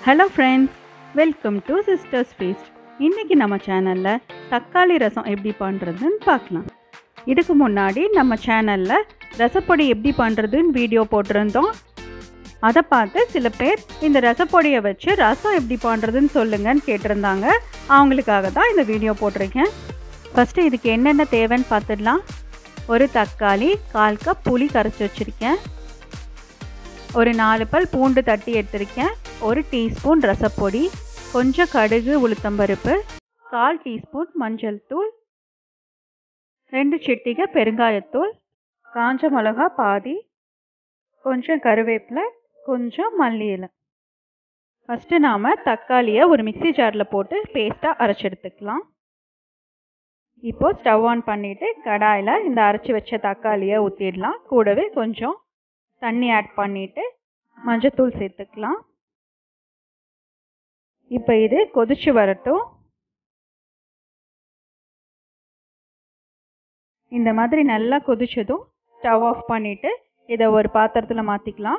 Hello friends, welcome to Sisters Feast. இன்னைக்கு நம்ம சேனல்ல தக்காளி ரசம் எப்படி பண்றதுன்னு பார்க்கலாம். இதுக்கு முன்னாடி நம்ம சேனல்ல ரசப்பொடி எப்படி பண்றதுன்னு வீடியோ போட்டிருந்தோம். அதை பார்த்து சில பேர் இந்த ரசப்பொடியை வச்சு ரசம் எப்படி பண்றதுன்னு சொல்லுங்கன்னு கேட்டிருந்தாங்க. அவங்களுக்காக தான் இந்த வீடியோ போட்டிருக்கேன். ஃபர்ஸ்ட் இதுக்கு என்னென்ன தேவைன்னு பார்த்துடலாம். ஒரு தக்காளி, 1/4 கப் புளி கரைச்சி வச்சிருக்கேன். ஒரு 4 பல் பூண்டு தட்டி எடுத்திருக்கேன். 1 டீஸ்பூன் ரசப்பொடி, கொஞ்சம் கடுகு உளுத்தம்பருப்பு, 1/4 டீஸ்பூன் மஞ்சள் தூள், 2 சிட்டிகை பெருங்காயத்தூள், காஞ்ச மிளகா பாதி, கொஞ்சம் கருவேப்பிலை, கொஞ்சம் மல்லி இலை. ஃபஸ்ட்டு நாம் தக்காளியை ஒரு மிக்ஸி ஜாரில் போட்டு பேஸ்ட்டாக அரைச்சி எடுத்துக்கலாம். இப்போது ஸ்டவ் ஆன் பண்ணிவிட்டு கடாயில் இந்த அரைச்சி வச்ச தக்காளியை ஊற்றிடலாம். கூடவே கொஞ்சம் தண்ணி ஆட் பண்ணிவிட்டு மஞ்சத்தூள் சேர்த்துக்கலாம். இப்போ இது கொதிச்சு வரட்டும். இந்த மாதிரி நல்லா கொதிச்சதும் ஸ்டவ் ஆஃப் பண்ணிவிட்டு இதை ஒரு பாத்திரத்தில் மாற்றிக்கலாம்.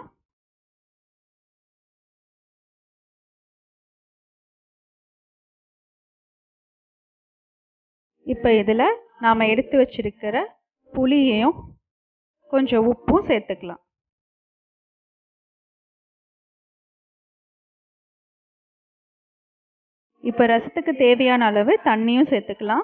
இப்போ இதில் நாம் எடுத்து வச்சிருக்கிற புளியையும் கொஞ்சம் உப்பும் சேர்த்துக்கலாம். இப்போ ரசத்துக்கு தேவையான அளவு தண்ணியும் சேர்த்துக்கலாம்.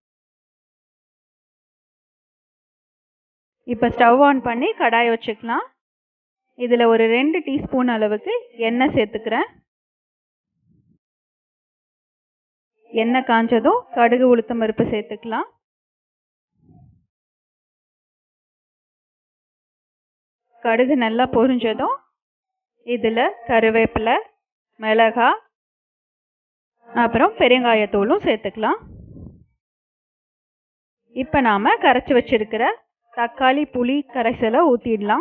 இப்போ ஸ்டவ் ஆன் பண்ணி கடாய் வச்சுக்கலாம். இதில் ஒரு 2 டீஸ்பூன் அளவுக்கு எண்ணெய் சேர்த்துக்கிறேன். எண்ணெய் காஞ்சதும் கடுகு உளுத்தம் பருப்பு சேர்த்துக்கலாம். கடுகு நல்லா பொரிஞ்சதும் இதில் கருவேப்பிலை, மிளகாய், அப்புறம் பெருங்காயத்தூளும் சேர்த்துக்கலாம். இப்போ நாம் கரைச்சி வச்சிருக்கிற தக்காளி புளி கரைசலை ஊற்றிடலாம்.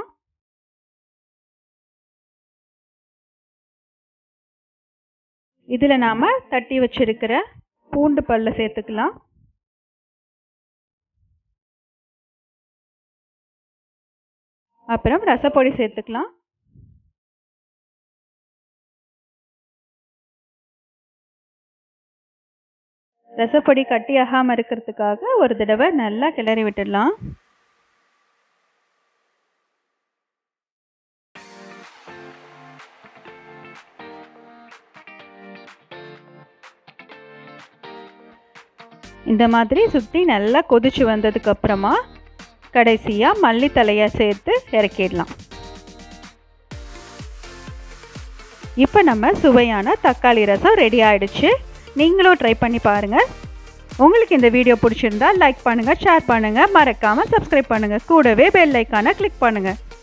இதில் நாம் தட்டி வச்சிருக்கிற பூண்டு பல்லை சேர்த்துக்கலாம். அப்புறம் ரசப்பொடி சேர்த்துக்கலாம். ரசப்பொடி கட்டியாகாமல் இருக்கிறதுக்காக ஒரு தடவை நல்லா கிளறி விட்டுடலாம். இந்த மாதிரி சுற்றி நல்லா கொதிச்சு வந்ததுக்கு அப்புறமா கடைசியாக மல்லித்தலையை சேர்த்து இறக்கிடலாம். இப்போ நம்ம சுவையான தக்காளி ரசம் ரெடி ஆயிடுச்சு. நீங்களும் ட்ரை பண்ணி பாருங்கள். உங்களுக்கு இந்த வீடியோ பிடிச்சிருந்தா லைக் பண்ணுங்கள், ஷேர் பண்ணுங்கள், மறக்காமல் சப்ஸ்கிரைப் பண்ணுங்கள். கூடவே பெல் ஐக்கானை கிளிக் பண்ணுங்கள்.